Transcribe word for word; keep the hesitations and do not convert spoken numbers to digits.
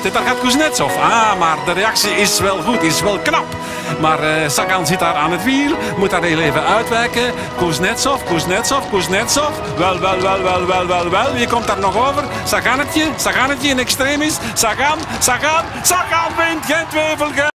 Moment, daar gaat Kuznetsov. Ah, maar de reactie is wel goed, is wel knap. Maar uh, Sagan zit daar aan het wiel, moet daar heel even uitwijken. Kuznetsov, Kuznetsov, Kuznetsov. Wel, wel, wel, wel, wel, wel, wel. Wie komt daar nog over? Sagannetje, Sagannetje in extremis. Sagan, Sagan, Sagan wint, geen twijfel.